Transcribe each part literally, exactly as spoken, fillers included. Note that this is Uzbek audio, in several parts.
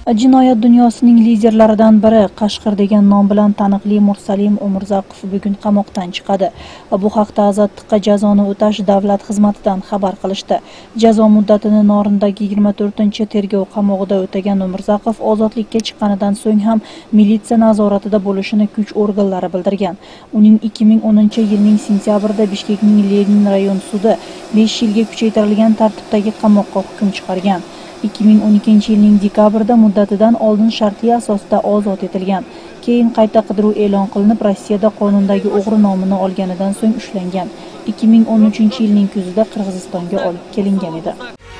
Jinoyat dunyosining liderlaridan biri Qashqir degan nom bilan taniqli Mursalim Umurzoqov bugun qamoqdan chiqadi. Bu haqda ozodlikqa jazoni o'tash davlat xizmatidan xabar qilishdi. Jazo muddatini Norindagi yigirma to'rtinchi tergov qamog'ida o'tagan Umurzoqov ozodlikka chiqqanidan so'ng ham militsiya nazoratida bo'lishini kuch organlari bildirgan. Uning ikki ming o'ninchi yilning sentyabrida Bishkekning Lenin rayon sudi besh yilga kuchaytirilgan tartibdagi qamoqqa hukm chiqargan. ikki ming o'n ikkinchi yilning dekabrida muddatidan oldin shartli asosda ozod etilgan. Keyin qayta qidiruv e'lon qilinib, Rossiyada qonundagi o'g'ri nomini olganidan so'ng ushlangan. ikki ming o'n uchinchi yilning kuzida Qirg'izistonga olib kelingan edi.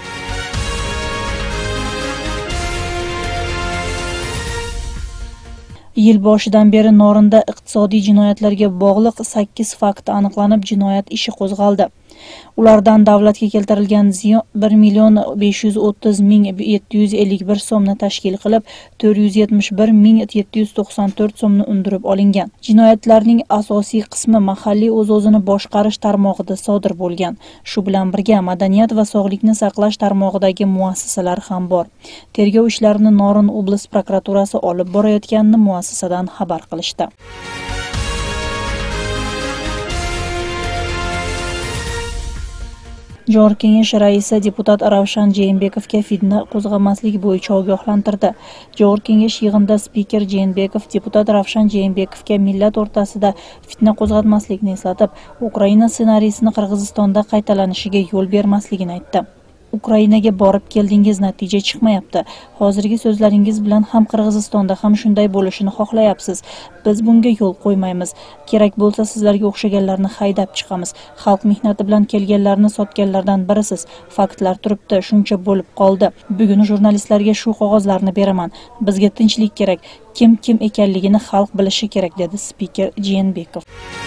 Yil boshidan beri Norinda iqtisodiy jinoyatlarga bog'liq sakkiz fakt aniqlanib, jinoyat ishi qo'zg'aldi. Ulardan davlatga keltirilgan ziyon bir million besh yuz o'ttiz ming yetti yuz ellik bir so'mni tashkil qilib, to'rt yuz yetmish bir ming yetti yuz to'qson to'rt so'mni undirib olingan. Jinoyatlarning asosiy qismi mahalliy o'z-o'zini boshqarish tarmog'ida sodir bo'lgan. Shu bilan birga madaniyat va sog'liqni saqlash tarmog'idagi muassasalar ham bor. Tergov ishlarini Norin oblast prokuraturasi olib borayotganini muassasadan xabar qilishdi. Joriy kengash raisi deputat Ravshan Jeenbekovga fitna qo'zg'amaslik bo'yicha ogohlantirdi. Joriy kengash yig'inida spiker Jeenbekov deputat Ravshan Jeenbekovga millat o'rtasida fitna qo'zg'atmaslikni eslatib, Ukraina ssenariysini Qirg'izistonda qaytalanishiga yo'l bermasligini aytdi. Ukrainaga borib keldingiz, natija chiqmayapti. Hozirgi so'zlaringiz bilan ham Qirg'izistonda ham shunday bo'lishini xohlayapsiz. Biz bunga yo'l qo'ymaymiz. Kerak bo'lsa sizlarga o'xshaganlarni haydab chiqamiz. Xalq mehnati bilan kelganlarni sotganlardan birisiz. Faktlar turibdi, shuncha bo'lib qoldi. Bugun jurnalistlarga shu qog'ozlarni beraman. Bizga tinchlik kerak. Kim kim ekanligini xalq bilishi kerak, dedi spiker Jeenbekov.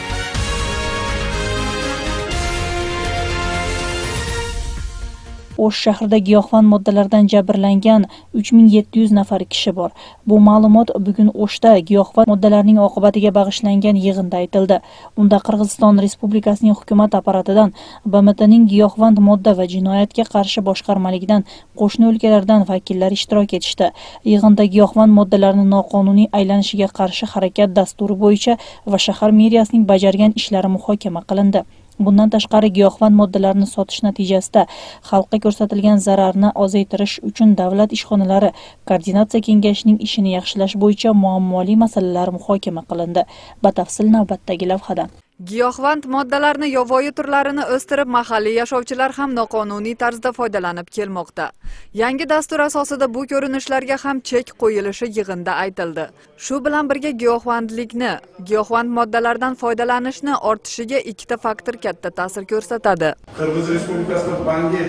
O'sh shahrida giyohvand moddalardan jabrlangan uch ming yetti yuz nafar kishi bor. Bu ma'lumot bugun O'shda giyohvand moddalarning oqibatiga bag'ishlangan yig'inda aytildi. Unda Qirg'iziston Respublikasining hukumat apparatidan, B M Tning giyohvand modda va jinoyatga qarshi boshqarmaligidan, qo'shni o'lkalardan vakillar ishtirok etishdi. Yig'inda giyohvand moddalarni noqonuniy aylanishiga qarshi harakat dasturi bo'yicha va shahar meriyasining bajargan ishlari muhokama qilindi. Bundan tashqari giyohvand moddalarni sotish natijasida xalqqa ko'rsatilgan zararni ozaytirish uchun davlat ishxonalari koordinatsiya kengashining ishini yaxshilash bo'yicha muammoli masalalar muhokama qilindi. Batafsil navbatdagi lavhada. Giyohvand moddalarni yovvoyi turlarini o'stirib, mahalliy yashovchilar ham noqonuniy tarzda foydalanib kelmoqda. Yangi dastur asosida bu ko'rinishlarga ham chek qo'yilishi yig'inda aytildi. Shu bilan birga giyohvandlikni, giyohvand moddalardan foydalanishni ortishiga ikkita faktor katta ta'sir ko'rsatadi. Qirg'iz Respublikasida bangi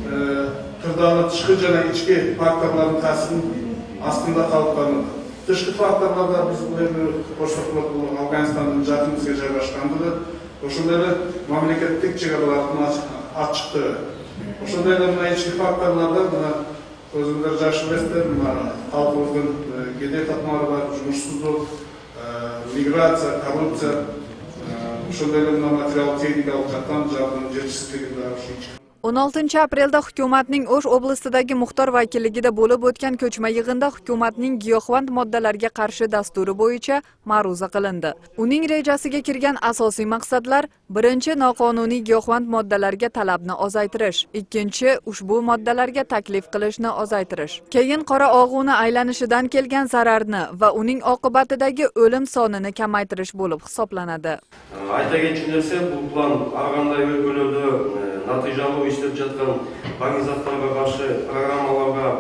qirg'oqda tishqi va ichki faktorlarning ta'siri ostida qolib qolmoqda. Tishqi faktorlarda biz ularni qo'shimcha Afg'onistondan jahtimizga joylashganda, o'shalarni mamlakatdagi chegaralarni ochiqdi. O'shalarning ichki faktorlarda mana o'zingizlar yaxshi bilasizlar, mana xalqimizning gede tatmari bor, жұмыссыздық, migratsiya, korrupsiya, o'shalarning material texnikalik jihatdan javob жетishsizligi o'n oltinchi aprelda hukumatning O'sh oblastidagi muxtor vakilligida bo'lib o'tgan ko'chma yig'inda hukumatning giyohvand moddalarga qarshi dasturi bo'yicha ma'ruza qilindi. Uning rejasiga kirgan asosiy maqsadlar: birinchi, noqonuniy giyohvand moddalarga talabni ozaytirish, ikkinchi, ushbu moddalarga taklif qilishni ozaytirish, keyin qora og'uni aylanishidan kelgan zararni va uning oqibatidagi o'lim sonini kamaytirish bo'lib hisoblanadi. Ayta ketgan narsa, bu plan har qanday o'lkalarda natijali ishlab жатқан баңгизаттарға қаршы программаларға,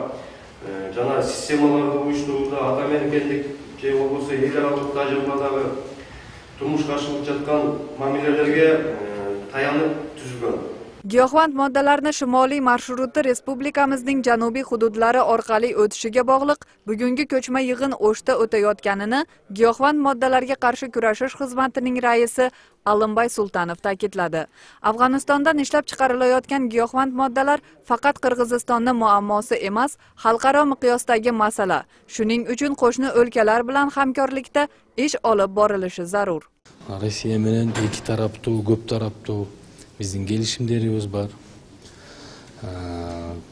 жаңа системаларды uyushtiruvda атамекендік же болбосо эл аралык тажрыйбадағы турмушка ашырылып жатқан мамилелерге таянып түзүлгөн. Giyohvand moddalarni shimoliy marshrutda respublikamizning janubiy hududlari orqali o'tishiga bog'liq bugungi ko'chma yig'in O'shda o'tayotganini giyohvand moddalarga qarshi kurashish xizmatining raisi Alimboy Sultanov ta'kidladi. Afg'onistondan ishlab chiqarilayotgan giyohvand moddalar faqat Qirg'izistonning muammosi emas, xalqaro miqyosdagi masala. Shuning uchun qo'shni o'lkalar bilan hamkorlikda ish olib borilishi zarur. Rossiya bilan ikki tarafli, ko'p tarafli bizning kelishimlarimiz bor.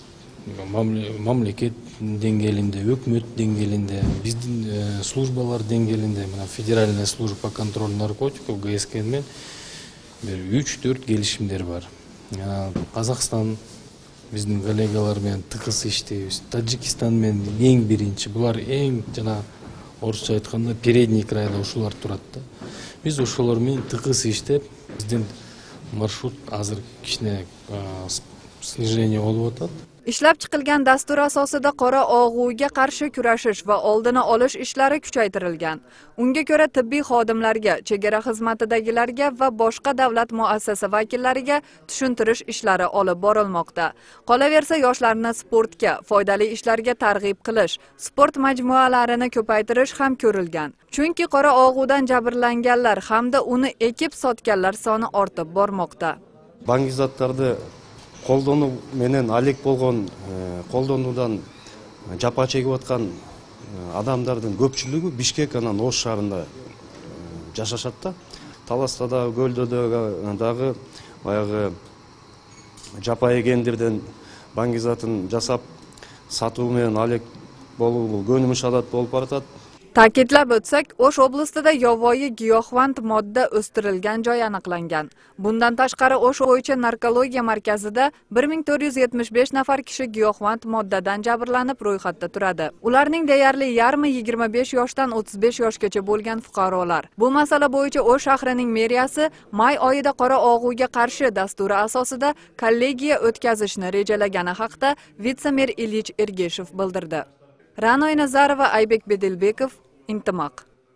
mamlakat dengелинде, өкмөт деңгээлинде, биздин службалар деңгээлинде, мына федеральная служба по контролю наркотиков Г С К менен үч төрт келишимдер бар. Казакстан биздин коллегалар менен тыкыз иштейбиз. Таджикистан менен эң биринчи, булар эң жана орусча айтканда передний крайда ушулар турат да. Биз ошолор менен тыкыз иштеп, биздин маршрут азыр кичине снижение болуп атат. Ishlab chiqilgan dastur asosida qora og'uga qarshi kurashish va oldini olish ishlari kuchaytirilgan. Unga ko'ra tibbiy xodimlarga, chegara xizmatidagilarga va boshqa davlat muassasa vakillariga tushuntirish ishlari olib borilmoqda. Qolaversa, yoshlarni sportga, foydali ishlarga targ'ib qilish, sport majmualarini ko'paytirish ham ko'rilgan. Chunki qora og'udan jabrlanganlar hamda uni ekib sotganlar soni ortib bormoqda. Bangizatlarni колдонуу менен алек болгон, колдонуудан жапа чегип аткан адамдардын көпчүлүгү Бишкек анан Ош шаарында жашашат да. Таласта да, Көлдө дагы баягы жапа эгендерден баңгизатын жасап сатуу менен алек болуу көнүмүш адат болуп баратат. Ta'kidlab o'tsak, O'sh oblastida yovvoyi giyohvand modda o'stirilgan joy aniqlangan. Bundan tashqari O'sh bo'yicha narkologiya markazida bir ming to'rt yuz yetmish besh nafar kishi giyohvand moddadan jabrlanib ro'yxatda turadi. Ularning deyarli yarmi yigirma besh yoshdan o'ttiz besh yoshgacha bo'lgan fuqarolar. Bu masala bo'yicha O'sh shahrining meriyasi may oyida qora og'uga qarshi dasturi asosida kollegiya o'tkazishni rejalagani haqida vitse-mer Ilyich Ergeshev bildirdi. Ra'noy Nazarova, Aybek Bedilbekov, Intimaq.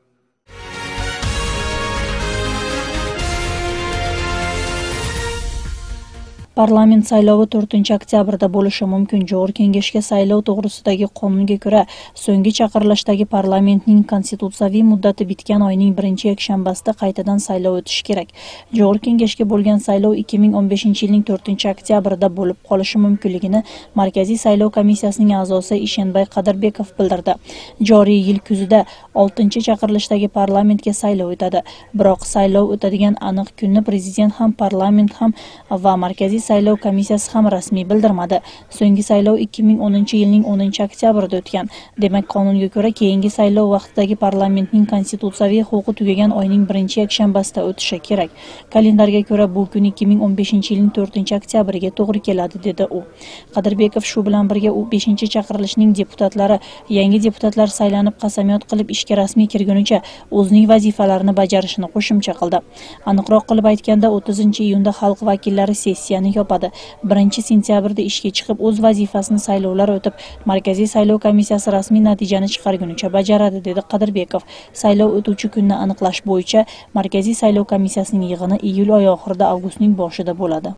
Parlament saylovi to'rtinchi oktyabrda bo'lishi mumkin. Joriy kengashga saylov to'g'risidagi qonunga ko'ra, so'nggi chaqirilishdagi parlamentning konstitutsiyaviy muddati bitgan oyning birinchi yakshanbasida qaytadan saylov o'tishi kerak. Joriy kengashga bo'lgan saylov ikki ming o'n beshinchi yilning to'rtinchi oktyabrida bo'lib qolishi mumkinligini Markaziy saylov komissiyasining a'zosi Ishenbay Qadirbekov bildirdi. Joriy yil kuzida oltinchi chaqirilishdagi parlamentga saylov o'tadi. Biroq saylov o'tadigan aniq kunni prezident ham, parlament ham va Markaziy saylov komissiyasi ham rasmiy bildirmadi. So'nggi saylov ikki ming o'ninchi yilning o'ninchi oktyabrida o'tgan. Demak, qonunga ko'ra keyingi saylov vaqtidagi parlamentning konstitutsiyaviy huquqi tugagan oyning birinchi yakshanbasida o'tishi kerak. Kalendarga ko'ra bu kun ikki ming o'n beshinchi yilning to'rtinchi oktyabriga to'g'ri keladi, dedi u. Qadirbekov shu bilan birga u beshinchi chaqirilishning deputatlari yangi deputatlar saylanib qasamyod qilib ishga rasmiy kirgunicha o'zining vazifalarini bajarishini qo'shimcha qildi. Aniqroq qilib aytganda, o'ttizinchi iyunda xalq vakillari sessiyani yopadi. birinchi sentyabrda ishga chiqib o'z vazifasini saylovlar o'tib, Markaziy saylov komissiyasi rasmiy natijani chiqargunicha bajaradi, dedi Qadirbekov. Saylov o'tuvchi kunni aniqlash bo'yicha Markaziy saylov komissiyasining yig'ini iyul oyi oxirida avgustning boshida bo'ladi.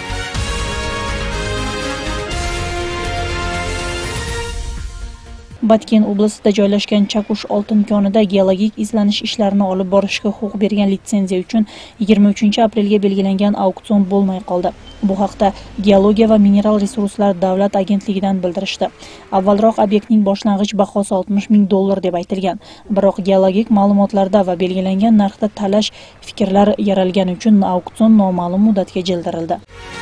Batken oblastida joylashgan Chakush oltin konida geologik izlanish ishlarini olib borishga huquq bergan litsenziya uchun yigirma uchinchi aprelga belgilangan auksion bo'lmay qoldi. Bu haqda Geologiya va mineral resurslar davlat agentligidan bildirishdi. Avvalroq obyektning boshlang'ich bahosi oltmish ming dollar deb aytilgan. Biroq geologik ma'lumotlarda va belgilangan narxda talash fikrlar yaralgani uchun auksion noma'lum muddatga jildirildi.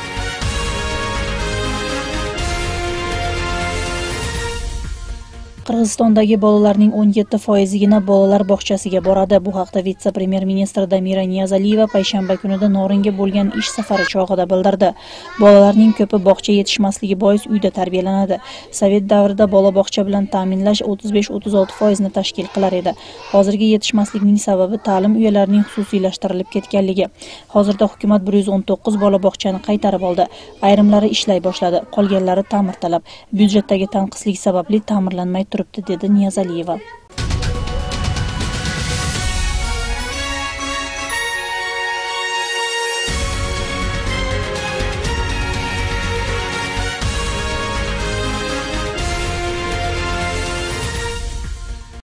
Qirg'izistondagi bolalarning o'n yetti foizigina bolalar bog'chasiga boradi. Bu haqda vitse-premyer ministr Damira Niyazaliyeva payshanba kunida Noringa bo'lgan ish safari chog'ida bildirdi. Bolalarning ko'pi bog'cha yetishmasligi bois uyda tarbiyalanadi. Sovet davrida bola bog'cha bilan ta'minlash o'ttiz besh o'ttiz olti foizni tashkil qilar edi. Hozirgi yetishmaslikning sababi ta'lim uylarining xususiylashtirilib ketganligi. Hozirda hukumat bir yuz o'n to'qqiz bola bog'chani qaytarib oldi. Ayrimlari ishlay boshladi, qolganlari ta'mirtalab. Byudjetdagi tanqislik sababli ta'mirlanmay turibdi, dedi Niyazaliyeva.